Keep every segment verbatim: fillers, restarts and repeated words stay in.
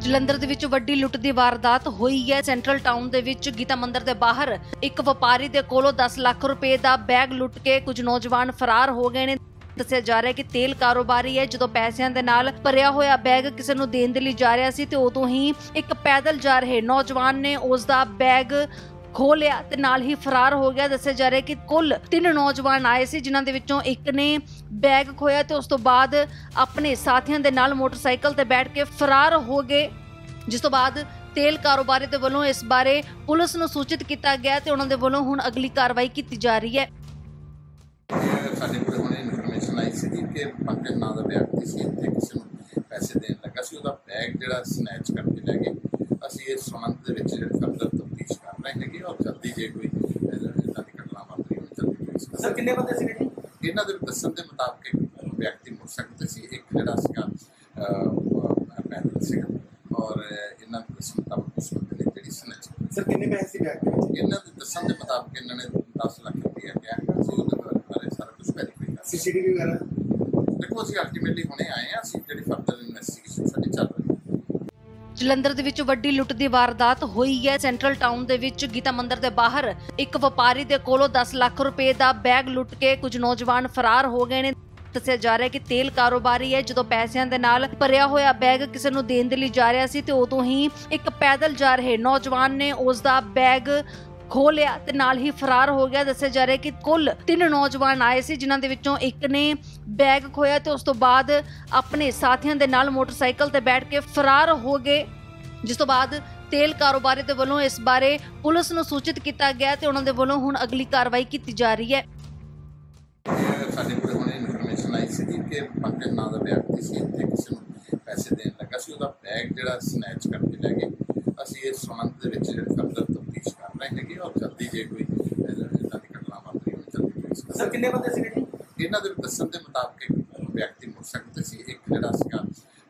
ਜਲੰਧਰ ਦੇ ਵਿੱਚ ਵੱਡੀ ਲੁੱਟ ਦੀ ਵਾਰਦਾਤ ਹੋਈ ਹੈ। ਸੈਂਟਰਲ ਟਾਊਨ ਦੇ ਵਿੱਚ ਗੀਤਾ ਮੰਦਿਰ ਦੇ ਬਾਹਰ ਇੱਕ ਵਪਾਰੀ ਦੇ ਕੋਲੋਂ ਦਸ ਲੱਖ ਰੁਪਏ ਦਾ ਬੈਗ ਲੁੱਟ ਕੇ ਕੁਝ ਨੌਜਵਾਨ ਫਰਾਰ ਹੋ ਗਏ ਨੇ। ਦੱਸਿਆ ਜਾ ਰਿਹਾ ਹੈ ਕਿ ਤੇਲ ਕਾਰੋਬਾਰੀ ਹੈ। ਜਦੋਂ ਪੈਸਿਆਂ ਦੇ ਨਾਲ ਭਰਿਆ ਹੋਇਆ ਬੈਗ ਕਿਸੇ ਨੂੰ ਦੇਣ ਦੇ ਲਈ ਜਾ ਰਿਹਾ ਸੀ ਤੇ ਉਦੋਂ ਹੀ ਇੱਕ ਪੈਦਲ ਜਾ ਰਹੇ ਨੌਜਵਾਨ ਨੇ ਉਸ ਦਾ ਬੈਗ ਖੋਹ ਲਿਆ ਤੇ ਨਾਲ ਹੀ ਫਰਾਰ ਹੋ ਗਿਆ। ਦੱਸਿਆ ਜਾ ਰਿਹਾ ਕਿ ਕੁੱਲ ਤਿੰਨ ਨੌਜਵਾਨ ਆਏ ਸੀ, ਜਿਨ੍ਹਾਂ ਦੇ ਵਿੱਚੋਂ ਇੱਕ ਨੇ ਬੈਗ ਖੋਇਆ ਤੇ ਉਸ ਤੋਂ ਬਾਅਦ ਆਪਣੇ ਸਾਥੀਆਂ ਦੇ ਨਾਲ ਮੋਟਰਸਾਈਕਲ ਤੇ ਬੈਠ ਕੇ ਫਰਾਰ ਹੋ ਗਏ। ਜਿਸ ਤੋਂ ਬਾਅਦ ਤੇਲ ਕਾਰੋਬਾਰੀ ਦੇ ਵੱਲੋਂ ਇਸ ਬਾਰੇ ਪੁਲਿਸ ਨੂੰ ਸੂਚਿਤ ਕੀਤਾ ਗਿਆ ਤੇ ਉਹਨਾਂ ਦੇ ਵੱਲੋਂ ਹੁਣ ਅਗਲੀ ਕਾਰਵਾਈ ਕੀਤੀ ਜਾ ਰਹੀ ਹੈ। ਸਾਡੇ ਕੋਲ ਹੁਣ ਇਨਫੋਰਮੇਸ਼ਨ ਆਈ ਸੀ ਕਿ ਪੰਕਜ ਨਾਂ ਦਾ ਵਿਅਕਤੀ ਸੀ ਇੱਥੇ ਕਿਸੇ ਨੂੰ ਪੈਸੇ ਦੇਣ ਲੱਗਾ ਸੀ, ਉਹਦਾ ਬੈਗ ਜਿਹੜਾ ਸਨੈਚ ਕਰਕੇ ਲੈ ਗਏ। ਅਸੀਂ ਇਸ ਸੰਬੰਧ ਦੇ ਵਿੱਚ ਜਿਹੜੇ ਫਰਦਰ ਤਫਤੀਸ਼ ਕਰ ਰਹੇ ਹੈਗੇ ਔਰ ਜਲਦੀ ਜੇ ਕੋਈ ਇੱਦਾਂ ਦੀ ਘਟਨਾ ਵਾਪਰੀ ਹੋਵੇ ਜਲਦੀ ਪੁਲਿਸ ਕਰ। ਸਰ ਕਿੰਨੇ ਬੰਦੇ ਸੀਗੇ ਜੀ? ਇਹਨਾਂ ਦੇ ਦੱਸਣ ਦੇ ਮੁਤਾਬਕ ਇੱਕ ਵਿਅਕਤੀ ਮੋਟਰਸਾਈਕਲ ਤੇ ਸੀ, ਇੱਕ ਜਿਹੜਾ ਸੀਗਾ ਪੈਦਲ ਸੀਗਾ ਔਰ ਇਹਨਾਂ ਦੇ ਦੱਸਣ ਮੁਤਾਬਕ ਉਸ ਬੰਦੇ ਨੇ ਜਿਹੜੀ ਸਨੈਚ। ਸਰ ਕਿੰਨੇ ਪੈਸੇ ਸੀ ਬੈਗ ਦੇ ਵਿੱਚ? ਇਹਨਾਂ ਦੇ ਦੱਸਣ ਦੇ ਮੁਤਾਬਕ ਇਹਨਾਂ ਨੇ ਦਸ ਲੱਖ ਰੁਪਇਆ ਕਿਹਾ ਹੈਗਾ ਸੀ। ਉਹਦੇ ਬਾਰੇ ਸਾਰਾ ਕੁਝ ਵੈਰੀਫਾਈ ਕਰ ਸੀਸੀਟੀਵੀ ਵਗੈਰਾ ਦੇਖੋ। ਅਸੀਂ ਅਲਟੀਮੇਟਲੀ ਹੁਣੇ ਆਏ ਹਾਂ, ਅਸੀਂ ਜਿਹੜੀ ਫਰਦਰ ਇਨਵੈਸਟੀਗੇਸ਼ਨ ਸਾਡੀ ਚੱਲ ਰਹੀ ਹੈ। ਜਲੰਧਰ ਦੇ ਵਿੱਚ ਵੱਡੀ ਲੁੱਟ ਦੀ ਵਾਰਦਾਤ ਹੋਈ ਹੈ। ਸੈਂਟਰਲ ਟਾਊਨ ਦੇ ਵਿੱਚ ਗੀਤਾ ਮੰਦਿਰ ਦੇ ਬਾਹਰ ਇੱਕ ਵਪਾਰੀ ਦੇ ਕੋਲੋਂ ਦਸ ਲੱਖ ਰੁਪਏ ਦਾ ਬੈਗ ਲੁੱਟ ਕੇ ਕੁਝ ਨੌਜਵਾਨ ਫਰਾਰ ਹੋ ਗਏ ਨੇ। ਦੱਸਿਆ ਜਾ ਰਿਹਾ ਹੈ ਕਿ ਤੇਲ ਕਾਰੋਬਾਰੀ ਹੈ। ਜਦੋਂ ਪੈਸਿਆਂ ਦੇ ਨਾਲ ਭਰਿਆ ਹੋਇਆ ਬੈਗ ਕਿਸੇ ਨੂੰ ਦੇਣ ਦੇ ਲਈ ਜਾ ਰਿਹਾ ਸੀ ਤੇ ਉਦੋਂ ਹੀ ਇੱਕ ਪੈਦਲ ਜਾ ਰਹੇ ਨੌਜਵਾਨ ਨੇ ਉਸ ਦਾ ਬੈਗ ਖੋਹ ਲਿਆ ਤੇ ਨਾਲ ਹੀ ਫਰਾਰ ਹੋ ਗਿਆ। ਦੱਸਿਆ ਜਾ ਰਿਹਾ ਕਿ ਕੁੱਲ ਤਿੰਨ ਨੌਜਵਾਨ ਆਏ ਸੀ, ਜਿਨ੍ਹਾਂ ਦੇ ਵਿੱਚੋਂ ਇੱਕ ਨੇ ਬੈਗ ਖੋਇਆ ਤੇ ਉਸ ਤੋਂ ਬਾਅਦ ਆਪਣੇ ਸਾਥੀਆਂ ਦੇ ਨਾਲ ਮੋਟਰਸਾਈਕਲ ਤੇ ਬੈਠ ਕੇ ਫਰਾਰ ਹੋ ਗਏ। ਜਿਸ ਤੋਂ ਬਾਅਦ ਤੇਲ ਕਾਰੋਬਾਰੀ ਦੇ ਵੱਲੋਂ ਇਸ ਬਾਰੇ ਪੁਲਿਸ ਨੂੰ ਸੂਚਿਤ ਕੀਤਾ ਗਿਆ ਤੇ ਉਹਨਾਂ ਦੇ ਵੱਲੋਂ ਹੁਣ ਅਗਲੀ ਕਾਰਵਾਈ ਕੀਤੀ ਜਾ ਰਹੀ ਹੈ। ਸਾਡੇ ਕੋਲ ਹੁਣ ਇਨਫੋਰਮੇਸ਼ਨ ਆਈ ਸੀ ਕਿ ਪੰਕਜ ਨਾਂ ਦਾ ਵਿਅਕਤੀ ਸੀ ਇੱਥੇ ਕਿਸੇ ਨੂੰ ਪੈਸੇ ਦੇਣ ਲੱਗਾ ਸੀ, ਉਹਦਾ ਬੈਗ ਜਿਹੜਾ ਸਨੈਚ ਕਰਕੇ ਲੈ ਗਏ। ਅਸੀਂ ਇਸ ਸੰਬੰਧ ਦੇ ਵਿੱਚ ਜਿਹੜੇ ਫਰਦਰ ਤਫਤੀਸ਼ ਕਰ ਰਹੇ ਹੈਗੇ ਔਰ ਜਲਦੀ ਜੇ ਕੋਈ ਇੱਦਾਂ ਦੀ ਘਟਨਾ ਵਾਪਰੀ ਹੋਵੇ ਜਲਦੀ ਪੁਲਿਸ ਕਰ। ਸਰ ਕਿੰਨੇ ਬੰਦੇ ਸੀਗੇ ਜੀ? ਇਹਨਾਂ ਦੇ ਦੱਸਣ ਦੇ ਮੁਤਾਬਕ ਇੱਕ ਵਿਅਕਤੀ ਮੋਟਰਸਾਈਕਲ ਤੇ ਸੀ, ਇੱਕ ਜਿਹੜਾ ਸੀਗਾ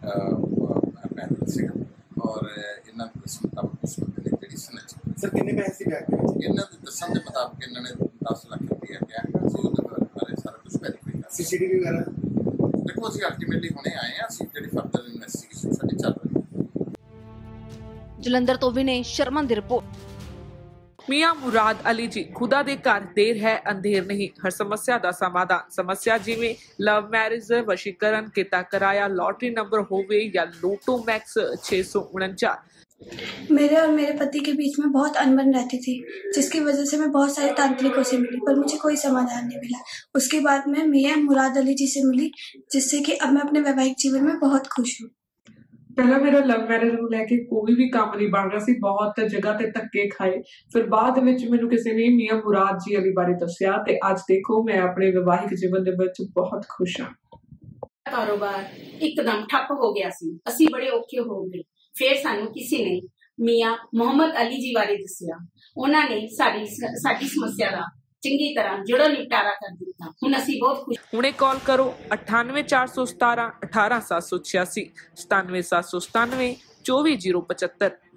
ਪੈਦਲ ਸੀਗਾ ਔਰ ਇਹਨਾਂ ਦੇ ਦੱਸਣ ਮੁਤਾਬਕ ਉਸ ਬੰਦੇ ਨੇ ਜਿਹੜੀ ਸਨੈਚ। ਸਰ ਕਿੰਨੇ ਪੈਸੇ ਸੀ ਬੈਗ ਦੇ ਵਿੱਚ? ਇਹਨਾਂ ਦੇ ਦੱਸਣ ਦੇ ਮੁਤਾਬਕ ਇਹਨਾਂ ਨੇ ਦਸ ਲੱਖ ਰੁਪਇਆ ਕਿਹਾ ਹੈਗਾ ਸੀ। ਉਹਦੇ ਬਾਰੇ ਸਾਰਾ ਕੁਝ ਵੈਰੀਫਾਈ ਕਰ ਸੀਸੀਟੀਵੀ ਵਗੈਰਾ ਦੇਖੋ। ਅਸੀਂ ਅਲਟੀਮੇਟਲੀ ਹੁਣੇ ਆਏ ਹਾਂ, ਅਸੀਂ ਜਿਹੜੀ ਫਰਦਰ ਇਨਵੈਸਟੀਗੇਸ਼ਨ ਸਾਡੀ ਚੱਲ ਰਹੀ ਹੈ। ਜਲੰਧਰ ਤੋਂ ਵਿਨੇ ਸ਼ਰਮਾ ਦੀ ਰਿਪੋर्ट। मियां मुराद अली जी खुदा दे घर देर है अंधेर नहीं। हर समस्या का समाधान समस्या जिमें लव मैरिज, वशीकरण, किता कराया, लॉटरी नंबर होवे या लोटो मैक्स छे सौ उनचास। मेरे और मेरे पति के बीच में बहुत अनबन रहती थी, जिसकी वजह से मैं बहुत सारे तांत्रिकों से मिली पर मुझे कोई समाधान नहीं मिला। उसके बाद मैं मियां मुराद अली जी से मिली, जिससे कि अब मैं अपने वैवाहिक जीवन में बहुत खुश हूँ। पहला मेरा लव मैरिज ਨੂੰ ਲੈ ਕੇ ਕੋਈ ਵੀ ਕੰਮ ਨਹੀਂ ਬਣ ਰਿਹਾ ਸੀ, ਬਹੁਤ ਜਗ੍ਹਾ ਤੇ ਧੱਕੇ ਖਾਏ। ਫਿਰ ਬਾਅਦ ਵਿੱਚ ਮੈਨੂੰ ਕਿਸੇ ਨੇ ਮੀਆਂ ਮੁਰਾਦ ਜੀ ਅਲੀ ਬਾਰੇ ਦੱਸਿਆ ਤੇ ਅੱਜ ਦੇਖੋ ਮੈਂ ਆਪਣੇ ਵਿਵਾਹਿਕ ਜੀਵਨ ਦੇ ਵਿੱਚ ਬਹੁਤ ਖੁਸ਼ ਹਾਂ। ਕਾਰੋਬਾਰ ਇੱਕਦਮ ਠੱਪ ਹੋ ਗਿਆ ਸੀ, ਅਸੀਂ ਬੜੇ ਔਖੇ ਹੋ ਗਏ। ਫਿਰ ਸਾਨੂੰ ਕਿਸੇ ਨੇ ਮੀਆਂ ਮੁਹੰਮਦ ਅਲੀ ਜੀ ਬਾਰੇ ਦੱਸਿਆ। ਉਹਨਾਂ ਨੇ ਸਾਡੀ ਸਾਡੀ ਸਮੱਸਿਆ ਦਾ ਚੰਗੀ ਤਰ੍ਹਾਂ ਜੜੋਂ ਨਿਪਟਾਰਾ ਕਰ ਦਿੱਤਾ। ਹੁਣ ਅਸੀਂ ਬਹੁਤ ਖੁਸ਼। ਹੁਣੇ ਕਾਲ ਕਰੋ ਅਠਾਨਵੇਂ ਚਾਰ ਸੌ ਸਤਾਰਾਂ ਅਠਾਰਾਂ ਸੱਤ ਸੌ ਛਿਆਸੀ, ਸਤਾਨਵੇਂ ਸੱਤ ਸੌ ਸਤਾਨਵੇਂ ਚੌਵੀ ਜ਼ੀਰੋ ਪਚੱਤਰ।